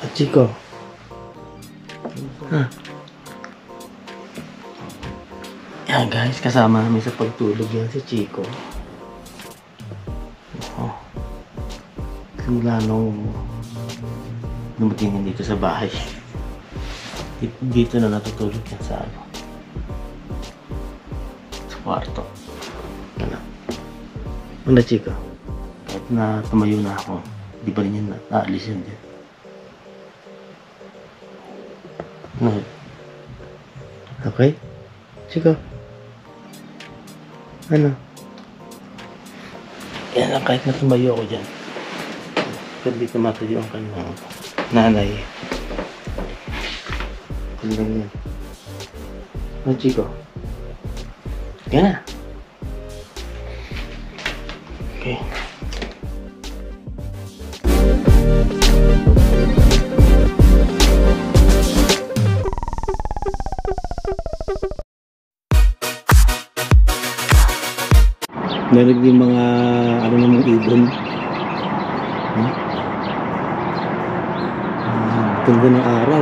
Chico. Yan guys, kasama namin sa pagtulog yan si Chico. Simula nung dumating dito sa bahay. Dito na natutulog yan sa sa kwarto. Ano Chico? Kahit na tumayo na ako, di pa rin yan naalis yan dyan. Okay? Chico? Ano? Yan lang, kahit na tumayo ako dyan. Pero di tumatayo ang kanyang nanay. Yan lang yan. Ano, Chico? Yan na. Okay. Narinig yung mga ano namang ibon. Ganda ng araw.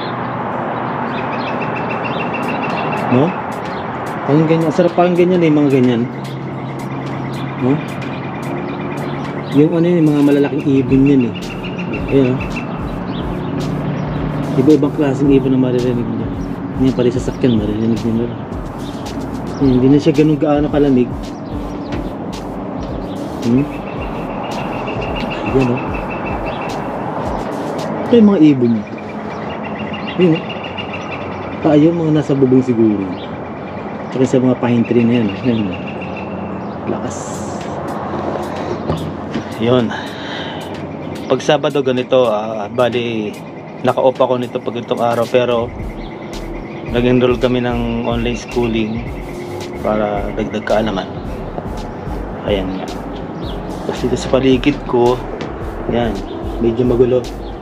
No? Parang ganyan. Sarap parang ganyan eh, mga ganyan. No? Yung ano yun, mga malalaking ibon yun eh. Ayan. Iba-ibang klaseng ibon na maririnig nyo. Hindi pala sa sasakyan, maririnig nyo na. Hindi na siya ganun gaano kalamig. Ayan o. Ito yung mga ibon. Ayan o. Tayo mga nasa bubong siguro. Tsaka sa mga pine tree na yan. Ayan o. Lakas. Yun. Pag Sabado ganito, bali naka-off ako nito pag itong araw. Pero nag-enroll kami ng online schooling para dagdag kaalaman. Ayan nga. Kasi dito sa paligid ko, yan, medyo magulo.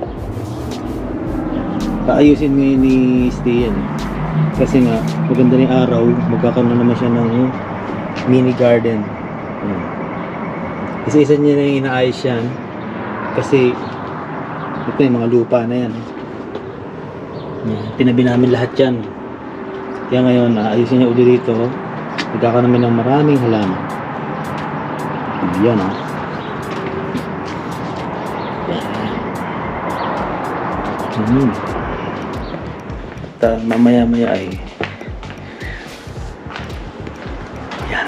Kaayusin ngayon ni Stian. Kasi nga, maganda na yung araw, magkakaroon naman siya ng mini garden. Yan. Isa-isa niya na yung inaayos yan. Kasi, ito yung mga lupa na yan. Yan. Tinabi namin lahat yan. Kaya ngayon, ayusin niya uli dito. Magkakaroon naman ng maraming halaman. Yan o. At mamaya-maya ay yan.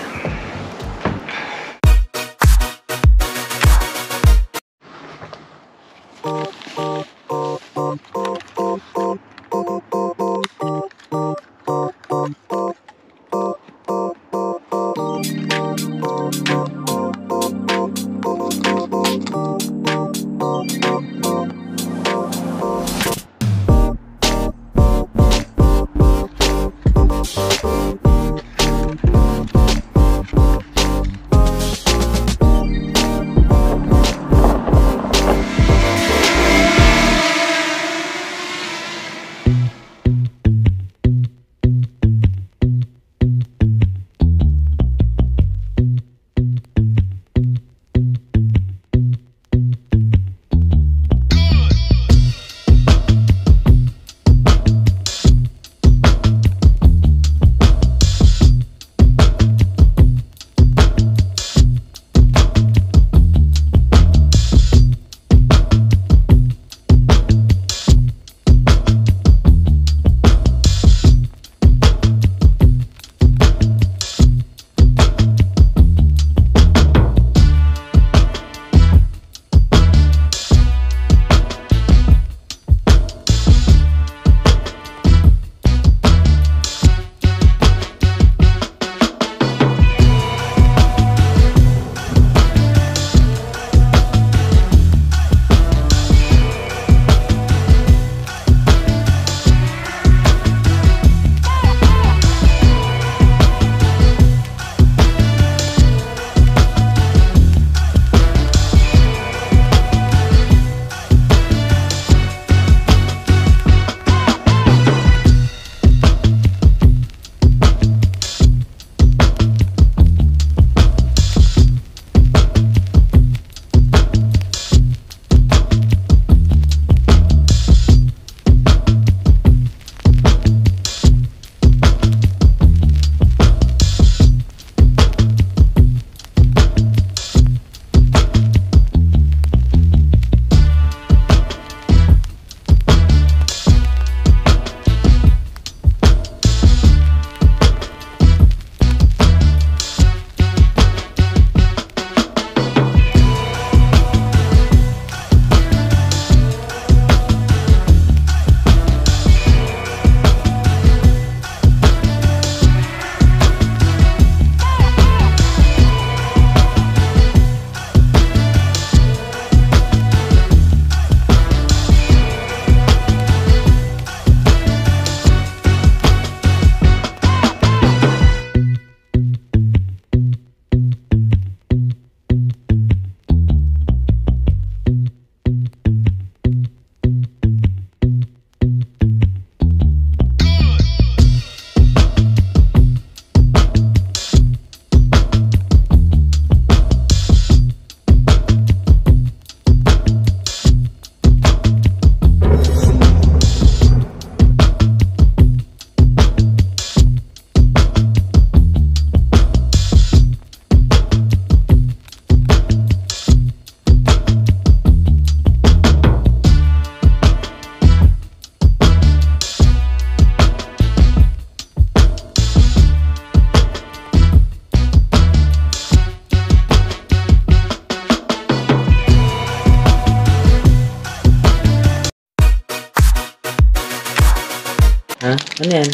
Ha? Ano yan?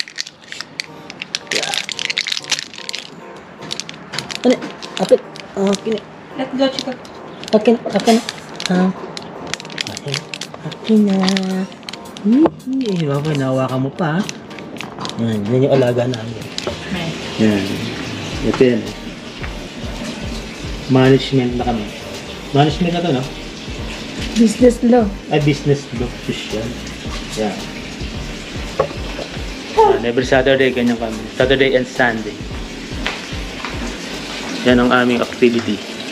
Ano? Akin. Akin. Let's go, Chico. Akin. Akin. Akin. Akin na. Hihi. Baka nahawakan mo pa. Yan. Yan yung alaga namin. Yan. Ito yan. Management na kami. Management na to, no? Business law. Ay, business law. Yan. Yan. Every Saturday, ganyan kami. Saturday and Sunday. Yan ang aming activity.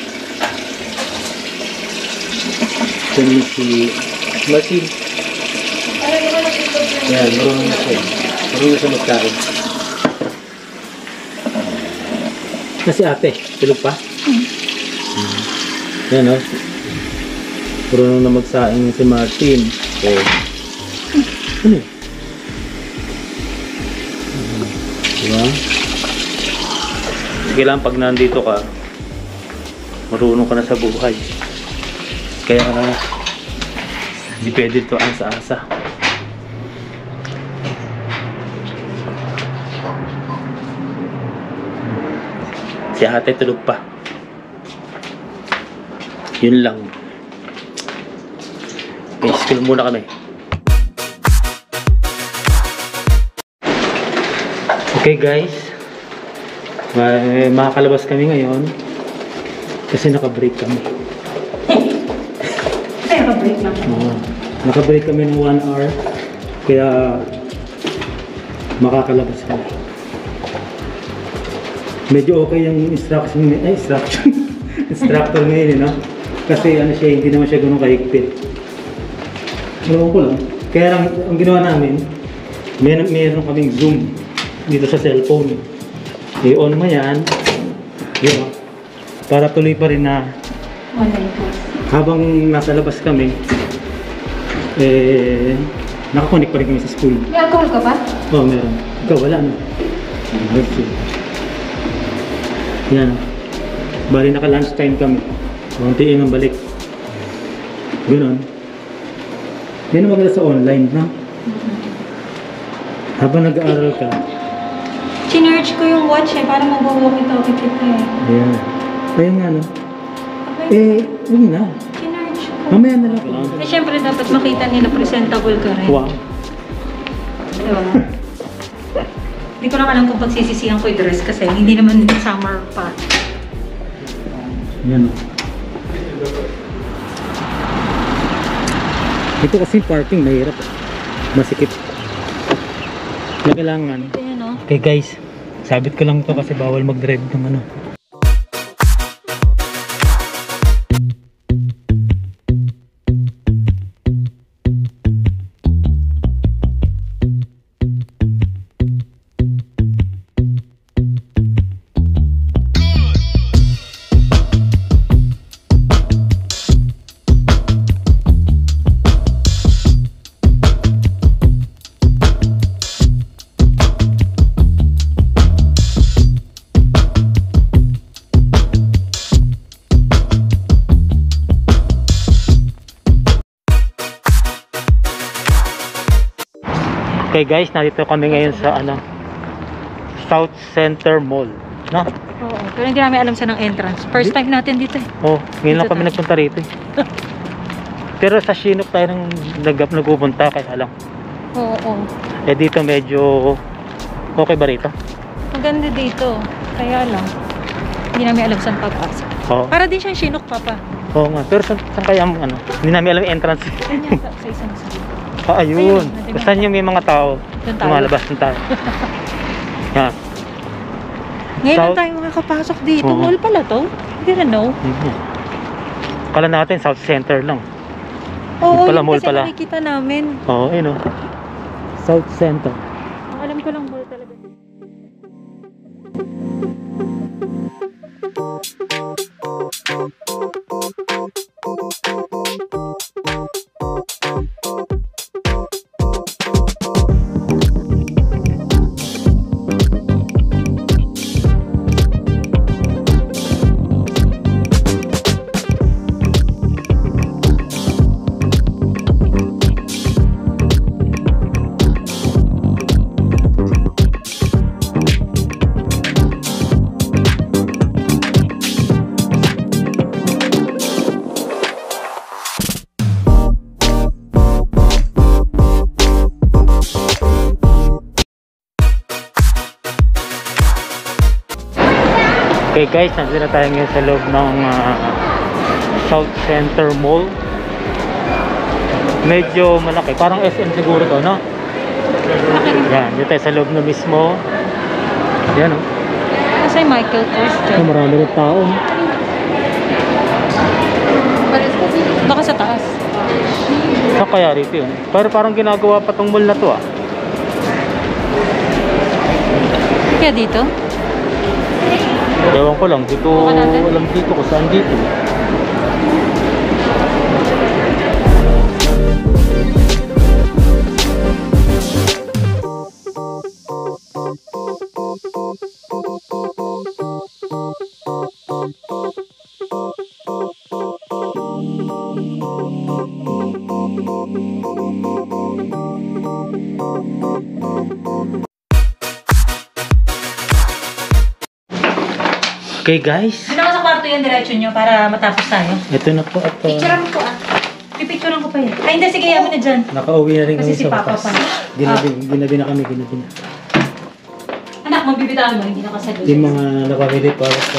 Yan si Martin. Yan, marunong na siya. Marunong na siya magkain. Kasi ate, tulog pa? Yan o. Marunong na magsaing si Martin. So, ano yun? Diba? Kailangan pag nandito ka, marunong ka na sa buhay. Kaya hindi pwede ito asa-asa. Si ate tulog pa. Yun lang. Okay, school muna kami. Okay guys, makakalabas kami ngayon kasi naka-break kami. Naka-break lang. Naka-break kami ng 1 hour kaya makakalabas kami. Medyo okay yung instructor ngayon, no? Kasi ano siya, hindi naman siya ganun kahigpit. Ewan ko lang. Kaya lang, ang ginawa namin, meron kaming Zoom dito sa cellphone. I-on mo yan. Yun. Para tuloy pa rin na habang nasa labas kami, nakakonik pa rin kami sa school. May alcohol ka pa? Oo, meron. Ikaw, wala na. Yan. Bali, naka-lunch time kami. Kuntiin ang balik. Ganoon. Yan ang maganda sa online, no? Habang nag-aaral ka. Chinerge ko yung watch para mag-walkie-talkie kita eh. Ayan. Ayun nga, no? Yun na. Chinerge ko. Mamaya na lang. Eh, syempre dapat makita nila presentable ka rin. Wow. Diba? Hindi ko lang alam kung pagsisisihan ko yung dress kasi hindi naman summer pa. Yan, no? Ito kasi parking mahirap. Masikip. Kailangan. Ito yun, no? Okay guys, sabit ko lang to kasi bawal mag-drive ng ano. Okay guys, nandito kami ngayon sa ano, South Center Mall, no? Oo, pero hindi namin alam saan ang entrance. First time natin dito eh. Oh, ngayon lang kami nagpunta rito eh. Pero sa Chinook tayo nang nagpupunta, kaya lang. Oo. Eh dito medyo okay ba rito? Maganda dito. Kaya lang, hindi namin alam saan papasok. Oo. Para din siyang Chinook, Papa. Oo nga, pero saan kaya ang ano? Hindi namin alam yung entrance. Ganyan sa isang side. Ah, ayun. Saan yung may mga tao? Doon tayo. Lumalabas ng tao. Yan. Ngayon South- lang tayo makakapasok dito. Oo. Mall pala to. Didn't know. Kala natin South Center lang. Oo, pala, yun mall kasi pala. nakikita namin. Oo, ayun o. South Center. Ang alam ko lang mall talaga. Okay guys, nandito na tayo ngayon sa loob ng South Center Mall. Medyo malaki, parang SM siguro to, no? Yan, dito tayo sa loob na mismo. Yan, oh. Kasi Michael Kors dyan. Marami ng tao. Baka sa taas. Saan kaya rito yun? Pero parang ginagawa pa tong mall na to, ah. Kaya dito? Ewan ko lang, dito, alam dito kung saan dito. Okay guys, Ano sa kwarto yung diretso nyo para matapos tayo? ito na po at Picturean mo ko ah. Pipicturean ko pa yun. Ay hindi, sige, yaman na dyan. nakauwi na rin kami Kasi si sa Papa wakas. pa. Ginabi na kami, ginabi na. Anak, magbibitawan mo, hindi na kasalo. Yung mga napamili para sa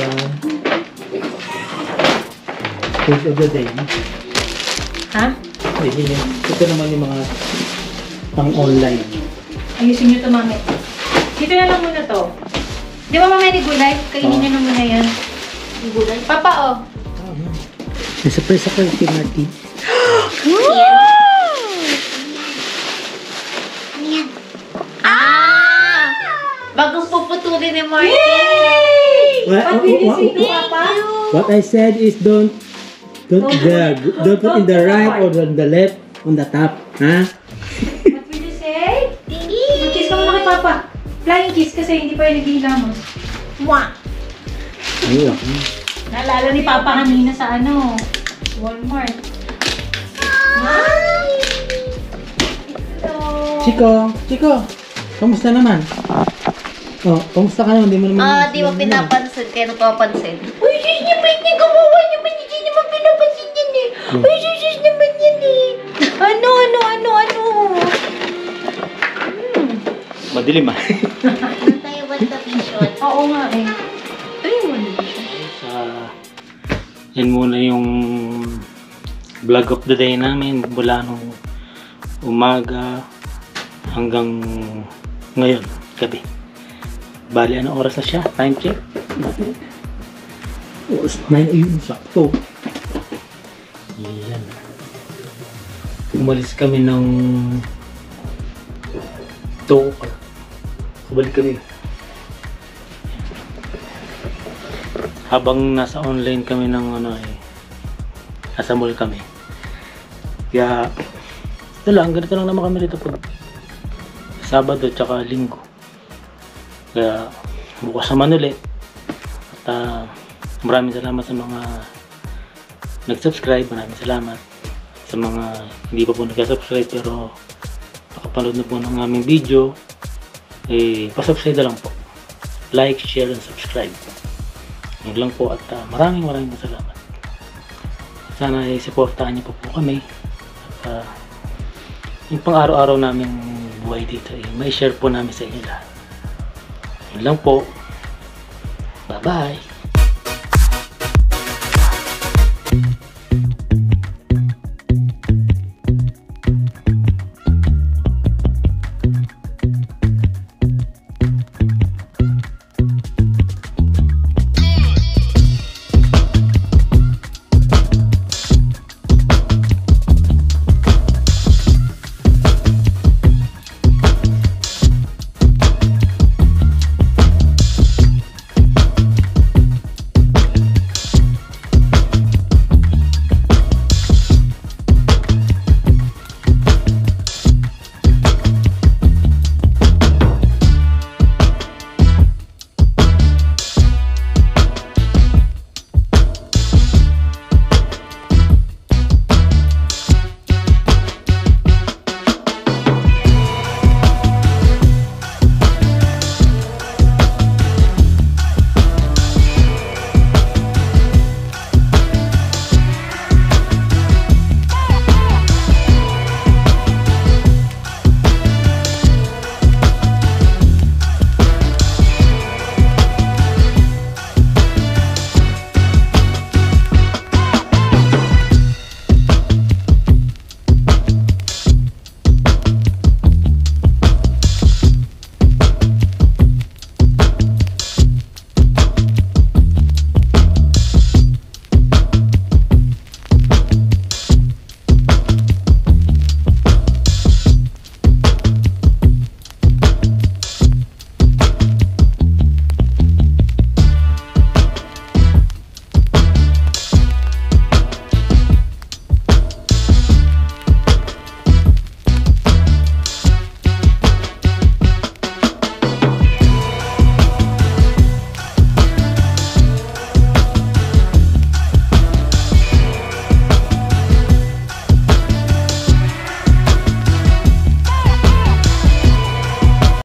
food of the day. Ha? Ito naman yung mga pang online. Ayusin nyo ito, mami. Dito na lang muna to. Di ba mamaya ni Gulay? Kainin nyo na muna yan. Ni Gulay. Papa, oh. Surprise ako kay Martin. Ah! Bagong puputulin ni Martin. Yay! What- Pagbibisita, what- Papa. What I said is don't put in the right or on the left on the top, ha? What will you say? Mag-kiss ka muna kay Papa. Flying kiss kasi hindi pa yung naghihilamos. Mwah! Ayun. Naalala ni Papa kanina sa ano, Walmart. Chico, kamusta naman? Oh, kamusta ka naman? Di mo naman. Di mo pinapansin, kaya napapansin. Uy, sis naman niya, kawawa naman, hindi naman pinapansin yan eh. Uy, sis naman yan eh. Ano? Madilim ah. Ano tayo ba sa vision? Oo nga eh. Ayun mo Yan muna yung vlog of the day namin mula nung umaga hanggang ngayon, gabi. Bali, anong oras na siya? Time check? Oras 9, ayun, sakto. Yan. Umalis kami ng 2 o'clock. Balik kami. Habang nasa online kami ng nasa mall kami. Kaya ito lang, ganito lang naman kami dito pag Sabado tsaka Linggo. Kaya bukas naman ulit. At maraming salamat sa mga nag-subscribe. Maraming salamat sa mga hindi pa po nag-subscribe pero nakapanood na po ng aming video. Pa-subscribe na lang po. Like, share, and subscribe. Yun lang po at maraming salamat. Sana i-supportahan niyo po kami. At yung pang-araw-araw namin buhay dito may share po namin sa inyo lahat. Yun lang po. Bye-bye!